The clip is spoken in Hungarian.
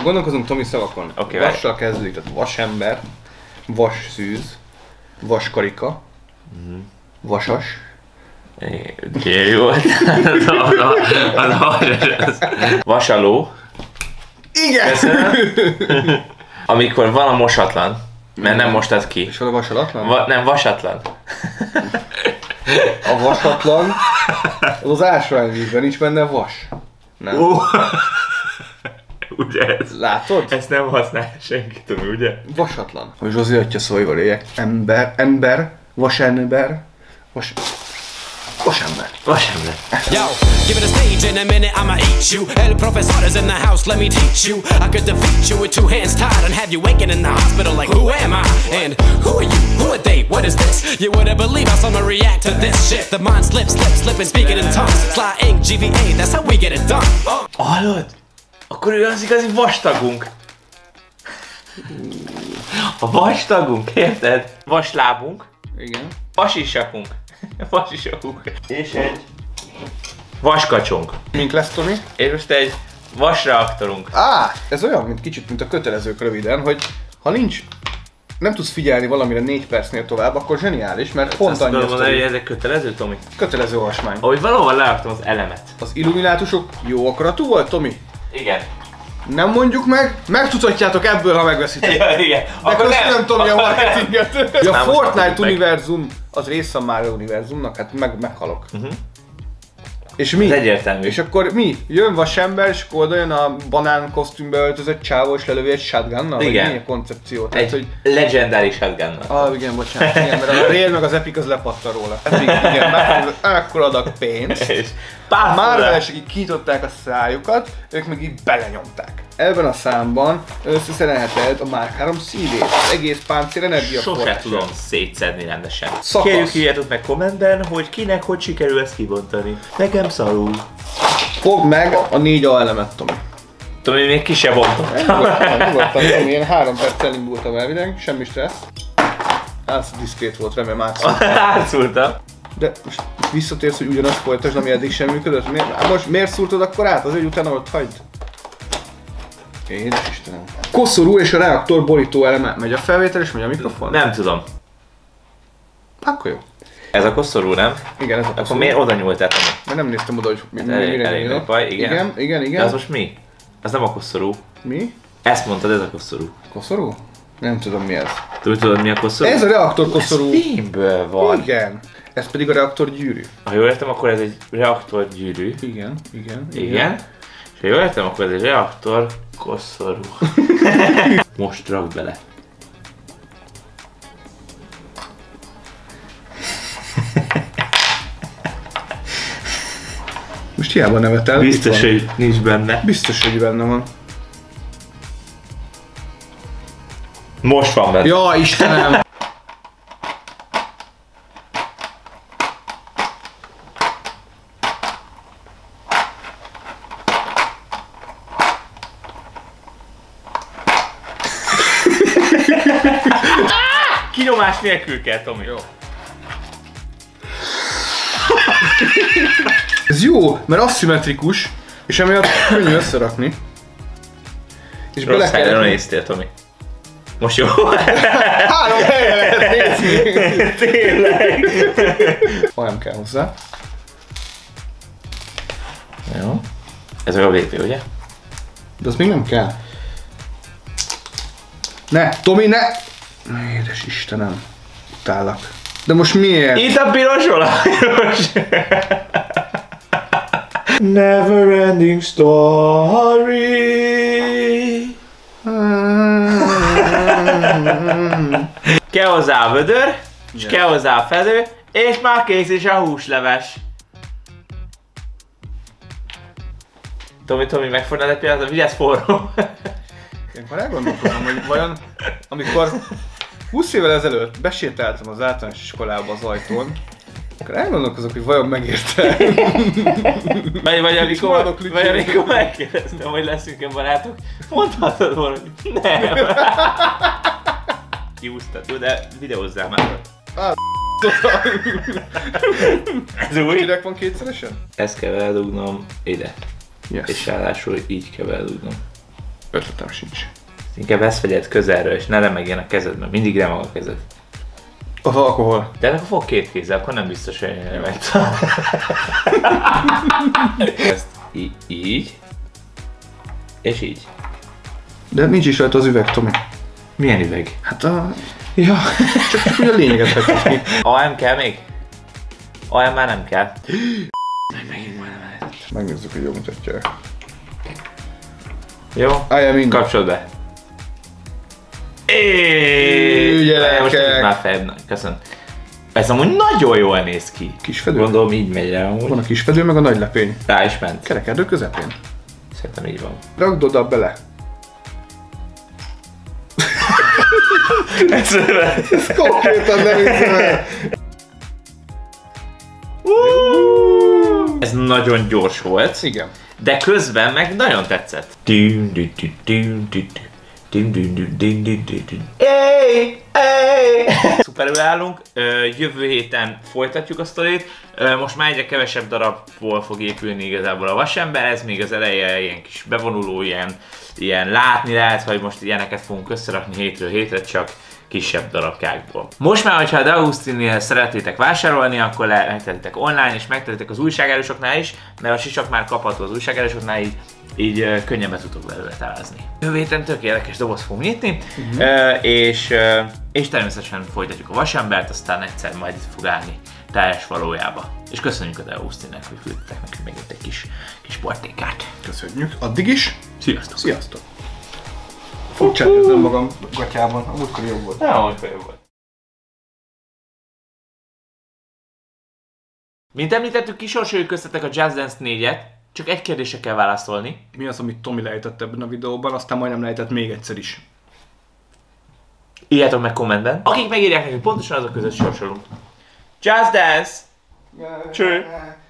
Gondolkozunk Tomi szavakon. Okay, Vassal kezdődik, tehát vasember, vasszűz, vaskarika, vasas. Oké, jó. Vasaló. Igen! Amikor van a mosatlan, mert nem mostad ki. És van a vasalatlan? Nem, vasatlan. A vasatlan, az ásványvízben nincs benne vas. Nem? Ugye ez? Látod? Ezt nem használ senki, Tomi, ugye? Vasatlan. Hogy Zsozi atya szóival éljek. Ember, vasember, vasember. Vasember. Yo, give it a stage in a minute, I'ma eat you. El professor is in the house, let me teach you. I could defeat you with two hands tied and have you waking in the hospital like, who am I? And who are you? Who are they? What is this? You wouldn't believe how someone react to this shit. The mind slips, and speaking in tongues. Sly ink, GVA, that's how we get it done. Hallod? Akkor ő az igazi vastagunk. A vastagunk, érted? Vaslábunk. Igen. Vasisakunk. Vasisakunk. És egy vaskacsunk. Mink lesz, Tomi? És most egy vasreaktorunk. Ez olyan, mint kicsit, mint a kötelezők röviden, hogy ha nem tudsz figyelni valamire 4 percnél tovább, akkor zseniális, mert pont annyi azt mondani, hogy ezek kötelező, Tomi? Kötelező olvasmány. Ahogy valahol leraktam az elemet. Az illuminátusok jó akaratú volt, Tomi? Igen. Nem mondjuk meg tudhatjátok ebből, ha megveszitek. Ja, igen. De köszönöm, Tomi, a Akkor marketinget. A Nem, Fortnite univerzum az része a Mario univerzumnak, hát meghalok. És mi? Ez egyértelmű. És akkor mi? Jön vasember, és akkor oda jön a banán kosztümbe öltözött csávó, és lelövi egy shotgunnal? Igen. Vagy mi a koncepció? Tehát, Egy legendary shotgunnal. igen, bocsánat. Igen, mert a Rare meg az Epic az lepattan róla. Epic, igen, ekkor adag pénzt. És A Marvelesek így kinyitották a szájukat, ők meg így belenyomták. Ebben a számban összeszerelheted a Mark 3 szívét, az egész páncél energiaforrását. sose tudom szétszedni rendesen. Szakasz. Kérjük, írjátok meg kommentben, hogy kinek hogy sikerül ezt kibontani. Nekem szarul. Fogd meg a 4 A-elemet, Tomi. Tomi, még ki se bontom. Nyugodtan, Tomi, én 3 perccel indultam elvileg, semmi stressz. Ez diszkrét volt, remélem átszult. Átszultam. De most visszatérsz, hogy ugyanazt folytasd, ami eddig sem működött? Miért szúrtad akkor át? Azért, hogy utána ott hagyd. Édes Istenem. Koszorú és a reaktor borító eleme. Megy a felvétel és megy a mikrofon? Nem tudom. Akkor jó. Ez a koszorú, nem? Igen, ez a koszorú. Akkor miért oda nyúltál, Tomi? Mert nem néztem oda, hogy Elég nagy baj, igen. Igen. De az most mi? Ez nem a koszorú. Mi? Ezt mondtad, ez a koszorú. Koszorú? Nem tudom mi ez. Tudod mi a koszorú? Ez a reaktor koszorú. Ez fémből van. Igen. Ez pedig a reaktor gyűrű. Ha jól értem, akkor ez egy reaktor gyűrű. Igen. Igen. És ha jól értem, akkor ez egy reaktor koszorú. Most rakd bele. Most hiába nevetel. Biztos, hogy nincs benne. Biztos, hogy benne van. Most van benne. Ja, Istenem! Kinyomás nélkül kell, Tomi. Jó. Ez jó, mert aszimmetrikus, és emiatt könnyű összerakni. És Rossz helyre néztél, Tomi. Most jó? 3 helyre lehet nézni. Tényleg. Olyan kell hozzá. Jó. Ez a VP, ugye? De az még nem kell. Ne, Tomi, ne! Édes Istenem. Utállak. De most miért? Itt a piros olajos. Never ending story. Kell hozzá a vödör, és kell hozzá a fedő, és már kész is a húsleves. Tomi, megfordnál egy pillanatra, vigyázz forró. Ilyenkor elgondolkozom, hogy vajon amikor 20 évvel ezelőtt besétáltam az általános iskolába az ajtón, akkor elgondolkozok, hogy vajon megérte. Vagy amikor megkérdeztem, hogy leszünk-e barátok, mondhatod volna, hogy nem. Kiúztad, de videózzál már. Ez új? Kinek van kétszeresen? Ezt kell eldugnom ide. Yes. És ráadásul így kell eldugnom. Ötletem sincs. Inkább ezt vegyed közelről, és ne remegjen a kezed, mert mindig remeg a kezed. Az alkohol. De akkor fog két kézzel, akkor nem biztos, hogy remeg. Ezt így. És így. De nincs is rajta az üveg, Tomi. Milyen üveg? Hát a... Ja, csak úgy a lényeget hagyjuk ki. AM kell még? AM már nem kell. Megint majdnem elejtett. Megnézzük, hogy jól mutatja. Jó? Állja minden. Kapcsolod be. Gyerekek. Most nincs már fel. Köszönöm. Ez amúgy nagyon jól néz ki. Kisfedő? Gondolom így megy rá amúgy. Van a kisfedő, meg a nagy lepény. Rá is ment. Kerekedő közepén. Szerintem így van. Rakd oda bele. Ez Konkrétan nem hiszem el. Ez nagyon gyors volt. Igen. De közben meg nagyon tetszett. Szuperül állunk, jövő héten folytatjuk a sztorit. Most már egyre kevesebb darabból fog épülni igazából a vasember, ez még az eleje ilyen kis bevonuló, ilyen látni lehet, hogy most ilyeneket fogunk összerakni hétről hétre, csak kisebb darabkákból. Most már, hogyha a De Augustinnél szeretnétek vásárolni, akkor megtehetitek online, és megtehetitek az újságárusoknál is, mert a sisak már kapható az újságárusoknál, így könnyebben tudok belőle tálázni. Jövő héten tök érdekes dobozt fogunk nyitni, és természetesen folytatjuk a vasembert, aztán egyszer majd itt fog állni teljes valójába. És köszönjük a De Augustinnek, hogy küldtetek nekünk megint egy kis portékát. Köszönjük. Addig is. Sziasztok! Sziasztok. Furcsán érzem magam gatyában, amúgykor jobb volt. Nem, amúgykor jobb volt. Mint említettük, kisorsoljuk köztetek a Just Dance 4-et, csak egy kérdésre kell válaszolni. Mi az, amit Tomi lejtett ebben a videóban, aztán majdnem lejtett még egyszer is. Írjátok meg kommentben. Akik megírják nekünk pontosan, azok között sorsolunk. Just Dance! Cső!